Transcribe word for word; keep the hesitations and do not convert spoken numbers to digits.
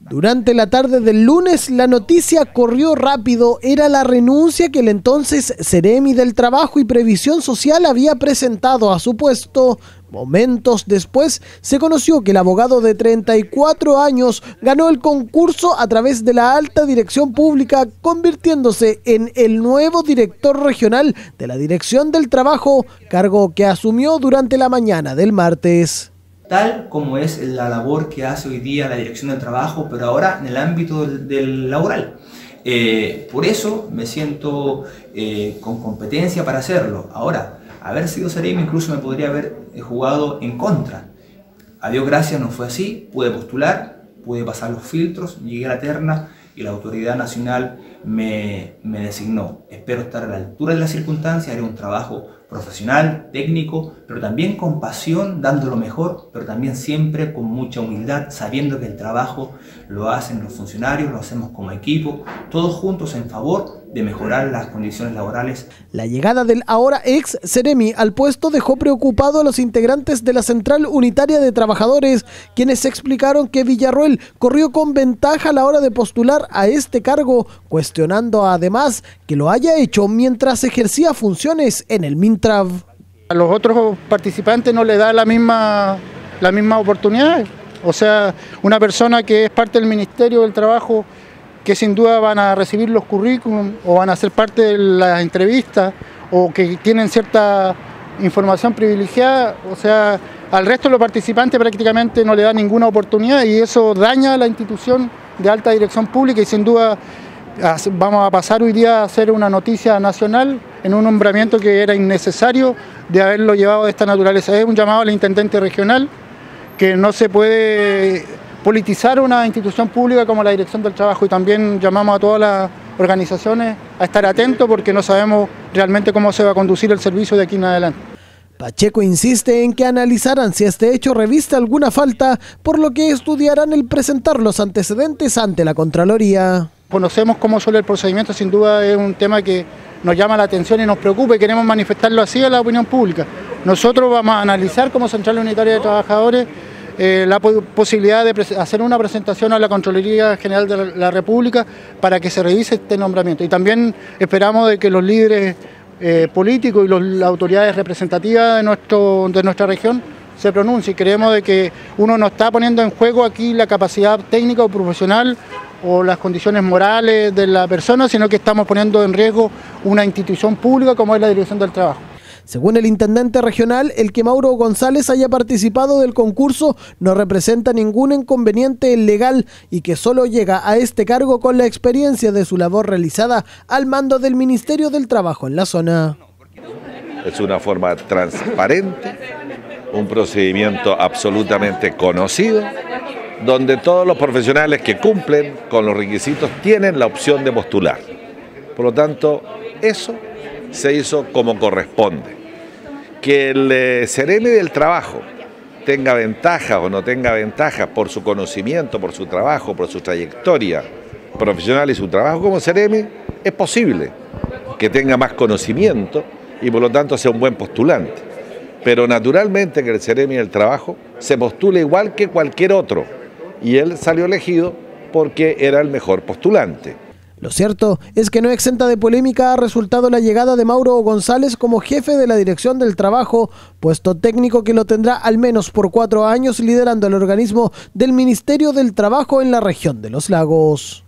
Durante la tarde del lunes, la noticia corrió rápido. Era la renuncia que el entonces Ceremi del Trabajo y Previsión Social había presentado a su puesto. Momentos después, se conoció que el abogado de treinta y cuatro años ganó el concurso a través de la alta dirección pública, convirtiéndose en el nuevo director regional de la Dirección del Trabajo, cargo que asumió durante la mañana del martes. Tal como es la labor que hace hoy día la Dirección del Trabajo, pero ahora en el ámbito del, del laboral. Eh, por eso me siento eh, con competencia para hacerlo. Ahora, haber sido Ceremi incluso me podría haber jugado en contra. A Dios gracias no fue así, pude postular, pude pasar los filtros, llegué a la terna y la autoridad nacional me, me designó. Espero estar a la altura de las circunstancias, haré un trabajo profesional, técnico, pero también con pasión, dando lo mejor, pero también siempre con mucha humildad, sabiendo que el trabajo lo hacen los funcionarios, lo hacemos como equipo, todos juntos en favor de mejorar las condiciones laborales. La llegada del ahora ex Ceremi al puesto dejó preocupado a los integrantes de la Central Unitaria de Trabajadores, quienes explicaron que Villarroel corrió con ventaja a la hora de postular a este cargo, cuestionando además que lo haya hecho mientras ejercía funciones en el Mintrav. A los otros participantes no le da la misma, la misma oportunidad. O sea, una persona que es parte del Ministerio del Trabajo, que sin duda van a recibir los currículum o van a ser parte de las entrevistas o que tienen cierta información privilegiada, o sea, al resto de los participantes prácticamente no le da ninguna oportunidad y eso daña a la institución de alta dirección pública y sin duda vamos a pasar hoy día a hacer una noticia nacional en un nombramiento que era innecesario de haberlo llevado de esta naturaleza. Es un llamado al intendente regional que no se puede politizar una institución pública como la Dirección del Trabajo y también llamamos a todas las organizaciones a estar atentos porque no sabemos realmente cómo se va a conducir el servicio de aquí en adelante. Pacheco insiste en que analizarán si este hecho reviste alguna falta, por lo que estudiarán el presentar los antecedentes ante la Contraloría. Conocemos cómo suele el procedimiento, sin duda es un tema que nos llama la atención y nos preocupa y queremos manifestarlo así a la opinión pública. Nosotros vamos a analizar como Central Unitaria de Trabajadores Eh, la posibilidad de hacer una presentación a la Contraloría General de la República para que se revise este nombramiento. Y también esperamos de que los líderes eh, políticos y los, las autoridades representativas de, nuestro, de nuestra región se pronuncien. Creemos de que uno no está poniendo en juego aquí la capacidad técnica o profesional o las condiciones morales de la persona, sino que estamos poniendo en riesgo una institución pública como es la Dirección del Trabajo. Según el intendente regional, el que Mauro González haya participado del concurso no representa ningún inconveniente legal y que solo llega a este cargo con la experiencia de su labor realizada al mando del Ministerio del Trabajo en la zona. Es una forma transparente, un procedimiento absolutamente conocido, donde todos los profesionales que cumplen con los requisitos tienen la opción de postular. Por lo tanto, eso se hizo como corresponde. Que el eh, Ceremi del Trabajo tenga ventajas o no tenga ventajas por su conocimiento, por su trabajo, por su trayectoria profesional y su trabajo como Ceremi, es posible que tenga más conocimiento y por lo tanto sea un buen postulante. Pero naturalmente que el Ceremi del Trabajo se postula igual que cualquier otro y él salió elegido porque era el mejor postulante. Lo cierto es que no exenta de polémica ha resultado la llegada de Mauro González como jefe de la Dirección del Trabajo, puesto técnico que lo tendrá al menos por cuatro años liderando el organismo del Ministerio del Trabajo en la región de los Lagos.